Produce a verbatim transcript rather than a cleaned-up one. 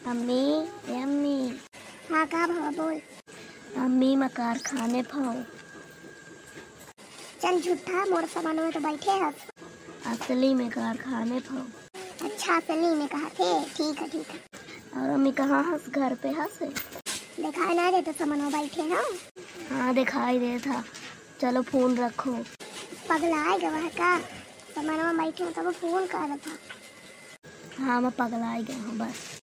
अम्मी ए अम्मी। हाँ का भाव बोल। अम्मी मैं कारखाने पाऊँ। चल झूठा मोर सामान में तो बैठे है। असली में कारखाने पाऊँ। अच्छा असली में कहा थे, ठीक है ठीक है। और अम्मी कहाँ हंस, घर पे हंसे? दिखाई ना दे तो सामान में बैठे ना। हाँ दिखाई दे था। चलो फोन रखो। पगला है गवाह का, सामान में बैठे हो तब फोन कर रहा था। हाँ मैं पगला गया हूँ बस।